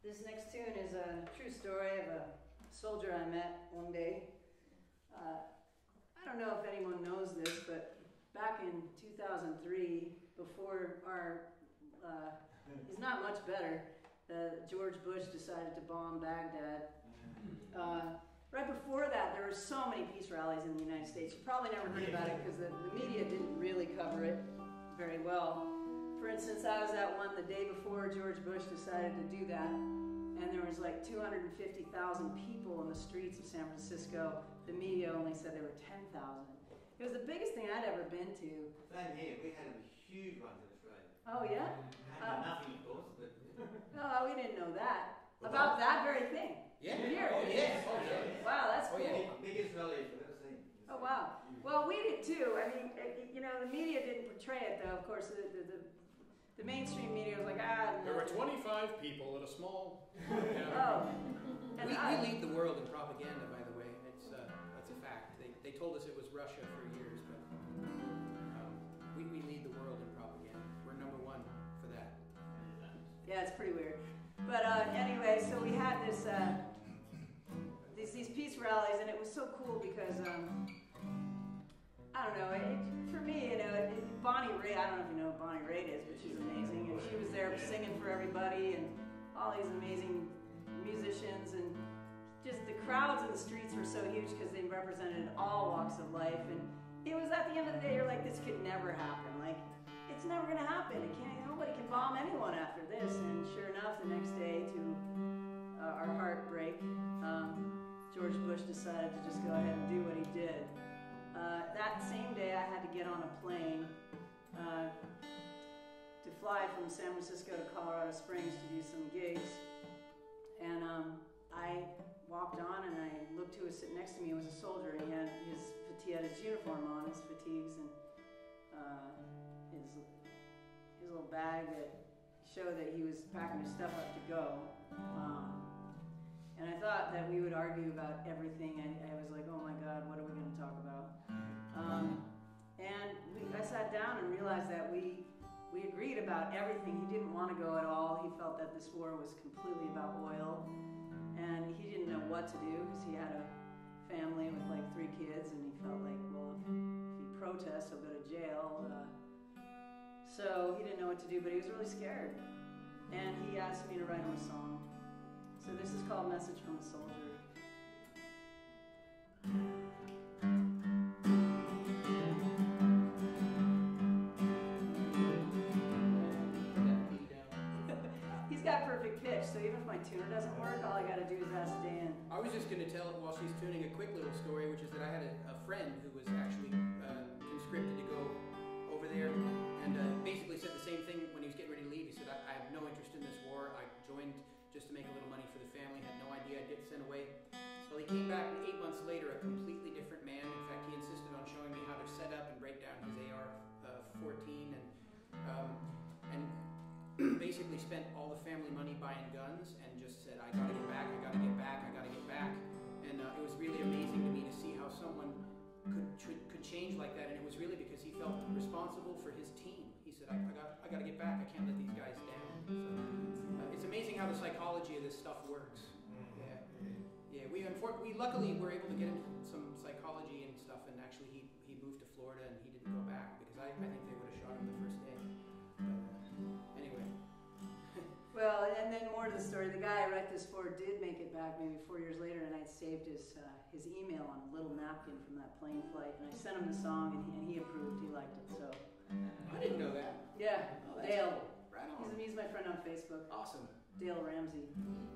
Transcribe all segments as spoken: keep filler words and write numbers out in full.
This next tune is a true story of a soldier I met one day. Uh, I don't know if anyone knows this, but back in two thousand three, before our, uh, he's not much better, uh, George Bush decided to bomb Baghdad. Uh, right before that, there were so many peace rallies in the United States. You probably never heard about it because the, the media didn't really cover it very well. For instance, I was at one the day before George Bush decided to do that, and there was like two hundred fifty thousand people in the streets of San Francisco. The media only said there were ten thousand. It was the biggest thing I'd ever been to. Same here. We had a huge one in Australia. Oh, yeah? Uh, nothing, of course, but... No, we didn't know that. About that very thing. Yeah. Here. Oh, yes. Oh, yeah. Wow, that's Oh, cool. yeah. Biggest rally I've ever seen. Oh, wow. Well, we did too. I mean, it, you know, the media didn't portray it, though. Of course, the, the, the, the mainstream media was like, ah. There were twenty-five people at a small... Oh. And We, I, we lead the world in propaganda, by the way. It's uh, that's a fact. They, they told us it was Russia for years, but um, we, we lead the world in propaganda. We're number one for that. Yeah, it's pretty weird. But uh, anyway, so we had this uh, these these peace rallies, and it was so cool because um, I don't know. It, for me, you know, it, Bonnie Raitt. I don't know if you know who Bonnie Raitt is, but she's amazing, and she was there singing for everybody, and all these amazing musicians, and just the crowds in the streets were so huge because they represented all walks of life. And it was at the end of the day, you're like, this could never happen. Like, it's never gonna happen. It can't. Nobody can bomb anyone after this. And sure enough, the next day, to uh, our heartbreak, um, George Bush decided to just go ahead and do what he did. Uh, that same day, I had to get on a plane uh, to fly from San Francisco to Colorado Springs to do some gigs. And um, I walked on, and I looked who was sitting next to me. It was a soldier, and he had his he had his uniform on, his fatigues, and uh, his his little bag that showed that he was packing his stuff up to go. Um, and I thought that we would argue about everything. I, I was like, oh my God, what are we going to talk about? Um, and we, I sat down and realized that we we agreed about everything. He didn't want to go at all. He felt that this war was completely about oil, and he didn't know what to do because he had a family with like three kids, and he felt like, well, if, if he protests, he'll go to jail. Uh, so he didn't know what to do, but he was really scared. And he asked me to write him a song. So this is called Message from a Soldier. He's got perfect pitch, so even if my tuner doesn't work, all I gotta do is ask Dan. I was just going to tell, while she's tuning, a quick little story, which is that I had a, a friend who was actually uh, conscripted to go over there, and uh, basically said the same thing when he was getting ready to leave. He said, I, I have no interest in this war. I joined just to make a little money for the family, had no idea I'd get sent away. Well, he came back, and eight months later, a completely different man. In fact, he insisted on showing me how to set up and break down his A R fourteen, and um, and basically spent all the family money buying guns, and just said, I gotta get back, I gotta get back, I gotta get back. And uh, it was really amazing to me to see how someone could, could could change like that, and it was really because he felt responsible for his team. He said, I, I got I gotta get back, I can't let these guys down. So, uh, it's amazing how the psychology of this stuff works. Yeah, yeah. We we luckily were able to get into some psychology and stuff, and actually he he moved to Florida, and he didn't go back because I, I think they would have shot him the first day. But uh, anyway. Well, and then more to the story. The guy I wrote this for did make it back maybe four years later, and I'd saved his uh, his email on a little napkin from that plane flight, and I sent him the song, and he, and he approved. He liked it, so. I didn't know that. Yeah, Oh, that's Dale. cool. Right on. He's, he's my friend on Facebook. Awesome. Dale Ramsey.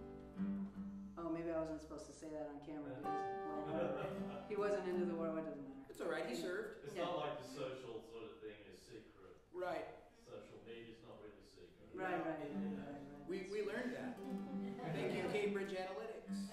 Oh, maybe I wasn't supposed to say that on camera, but he's, well, he wasn't into the war. It doesn't matter. It's all right. He served. It's Yeah. not like the social sort of thing is secret. Right. Social media's not really secret. Right, right, right, right, right. We we learned that. Thank you, Cambridge Analytics.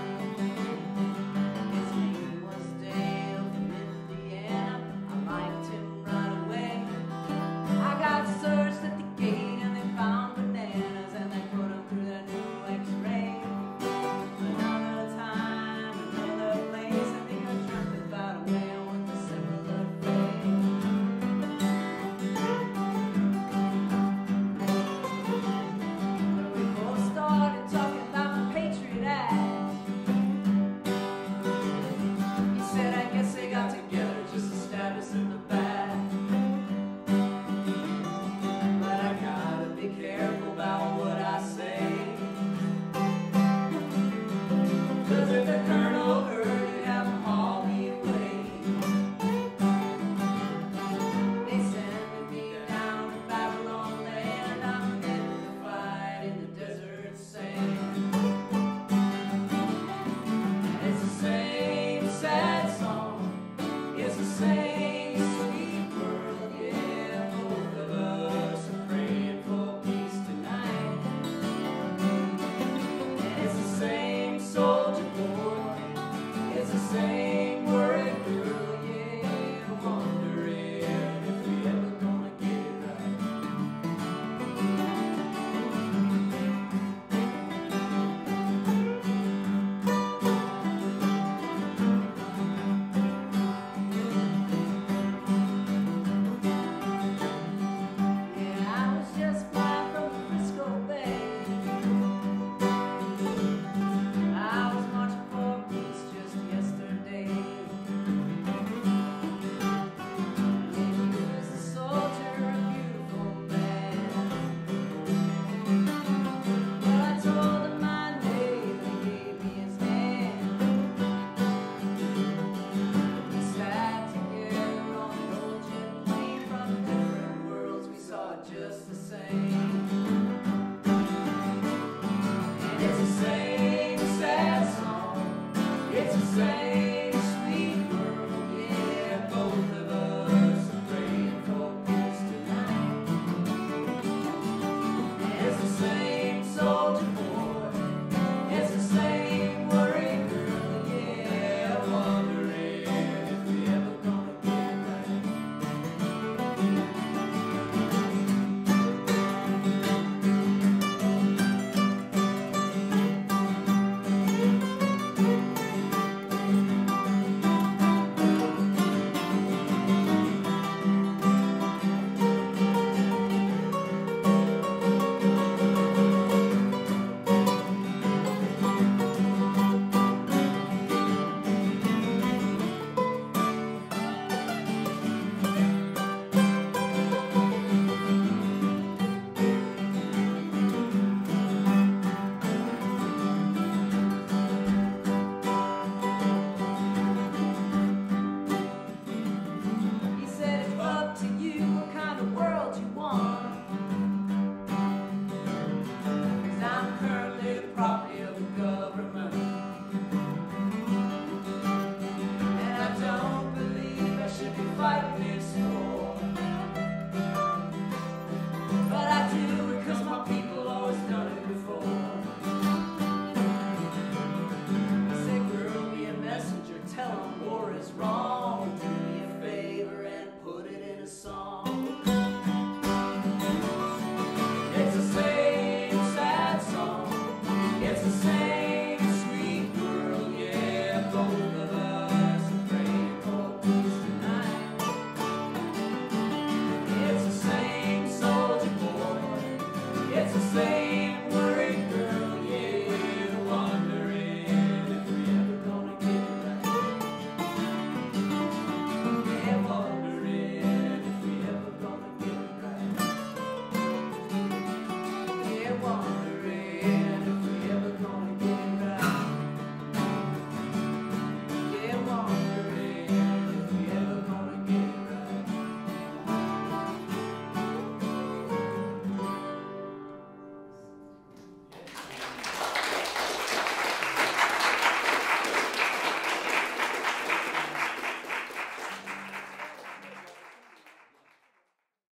His name was Dale from Indiana. I liked say